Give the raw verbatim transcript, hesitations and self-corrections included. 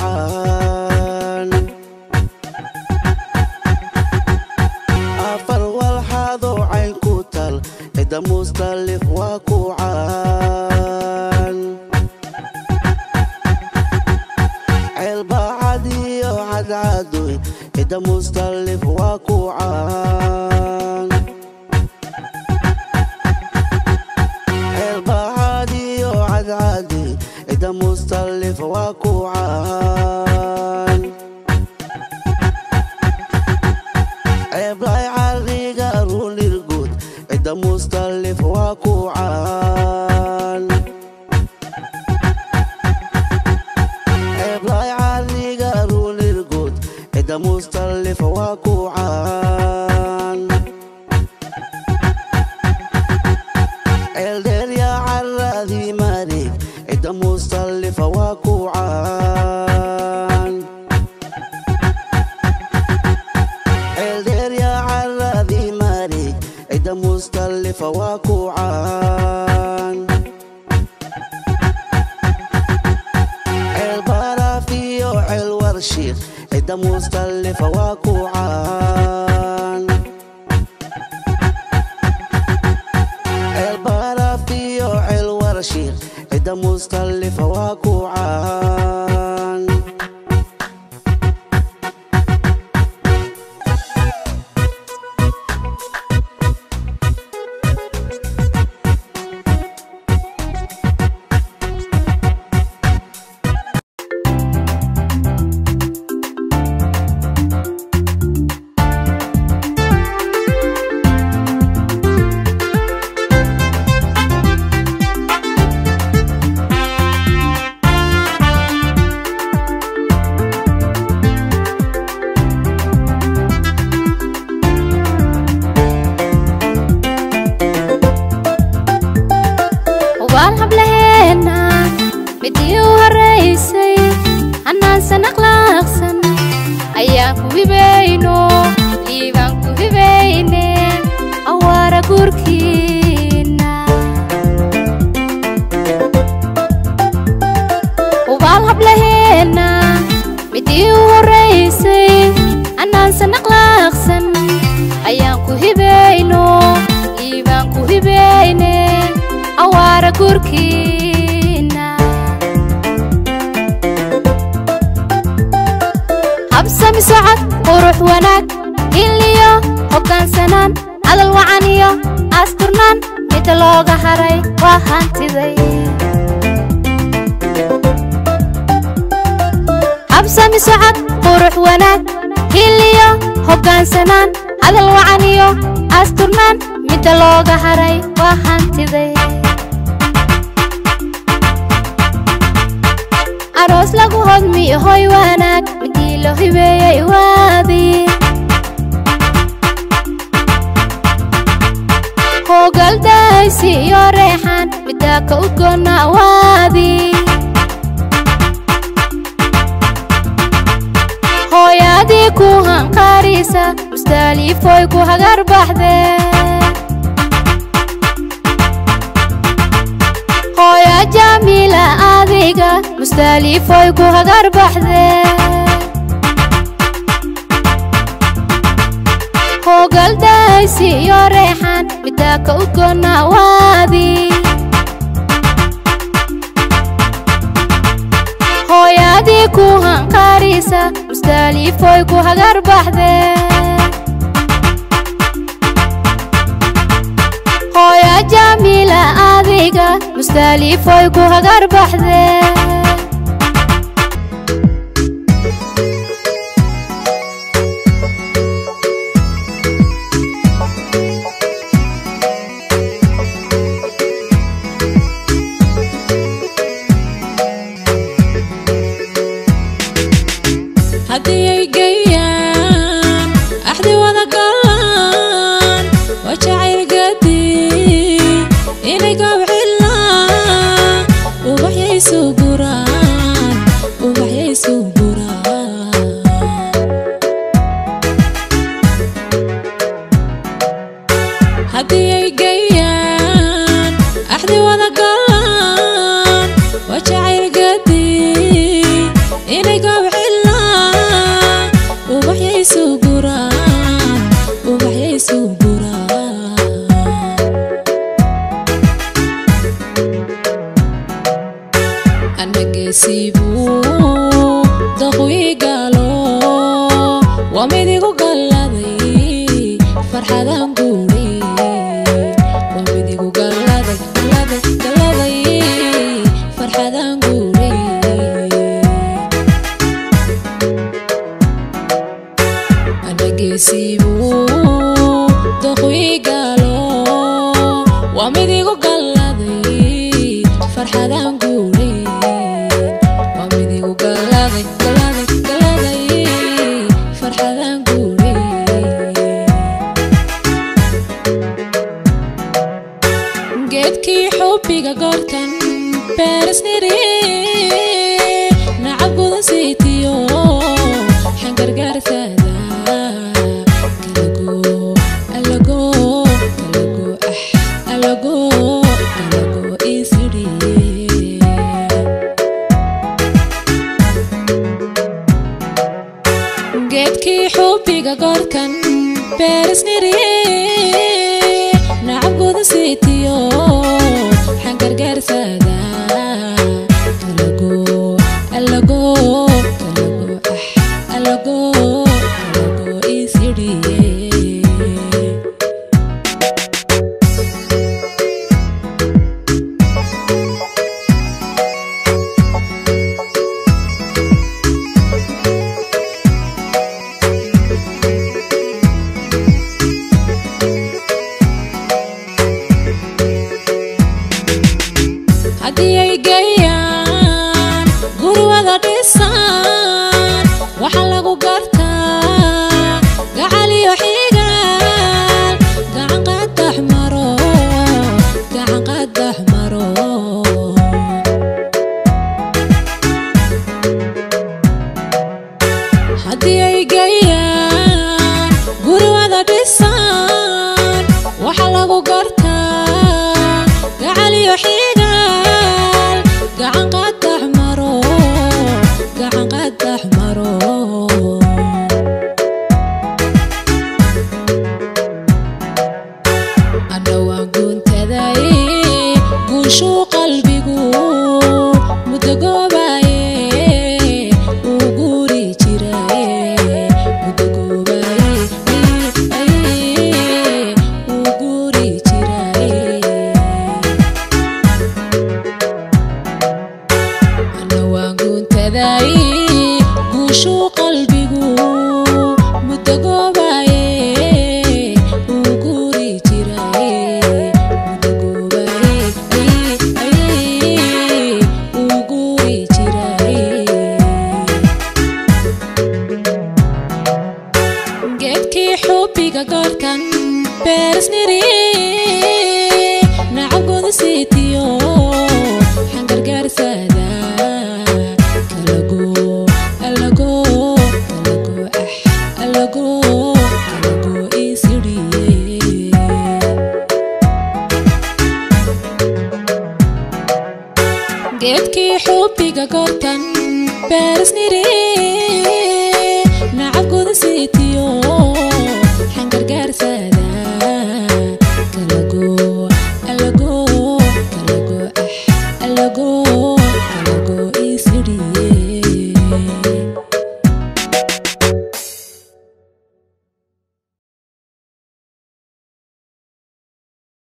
عان أفر والحاضو عين كوتل إذا مستلف وكوعان علبة عادي وعد عدوي إذا مستلف وكوعان علبة عادي وعد عادي إذا مستلف وكوعان علبة عادي قارون الجود إذا مستلف وكوعان علبة عادي قارون الجود إذا مستلف وكوعان الدير يا عرادي ماريك إذا مستلف وكوعان الدير يا عرادي ماريك إذا مستلف وكوعان البرافي والورشيخ إذا مستلف وكوعان البرافي والورشيخ إذا مستلف وكوعان habsami socod qurux wanaag iliyo hoggaan sanaan hadal wacaniyo asturnaan mid looga haray waa hantiday habsami socod qurux wanaag iliyo hoggaan sanaan hadal wacaniyo asturnaan mid looga haray waa hantiday aroos lagu hodmiyo hoy wanaag midii loo hibeeyay waadii hogaldaysi iyo reexaan middaa ka udgoonna waadii hooyaadii ku hanqaarisa mustaliifoy ku hagar baxdee hooya jamiila adiga mustaliifoy ku hagar baxdee hogaldaysi iyo reexaan middaa ka udgoonna waadii hooyaadii ku hanqaarisa mustaliifoy ku hagar baxdee hooya jamiila adiga mustaliifoy ku hagar baxdee هدي جيان أحدي وذا قان وجعل قدي إني قابل ومديقو قلبي فرحة نقولي ومديقو قلبي قلبي قلبي فرحة نقولي أنا قسيبو دخوي قالو ومديقو قلبي فرحة نقولي ومديقو قلبي قلبي قلبي فرحة نقولي قدكي حبي قرتن بارس نري نعبو نسيتيو حنقر قرثة كلاقو ألاقو كلاقو أح ألاقو كلاقو إسري قدكي حبي قرتن بارس نري نعبو نسيتيو حنقر قرثة كلاقو ألاقو كلاقو أح ألاقو كلاقو إسري haddii ay gayaan guri wada dhisan waxa lagu gartaa gacal iyo xigaal gacan qadax maro gacan qadax maro haddii ay gayaan guri wada dhisan waxa lagu gartaa gacal iyo xigaal gacan qadax maro gacan qadax maro ana waan guntaday guushuu qalbigu muddo goobaye uu guri jiraye muddo goobaye uu guri jiraye ana waan guntaday guushuu qalbigu muddo goobaye uu guri jiraye muddo goobaye uu guri jiraye geedkii xubbiga goorkan beeras niri nacabkooda siitiyo xangar gaarsada kalago alago kalago ax alago kalago isiriye geedkii xubbiga goorkan beeras niri nacabkooda siitiyo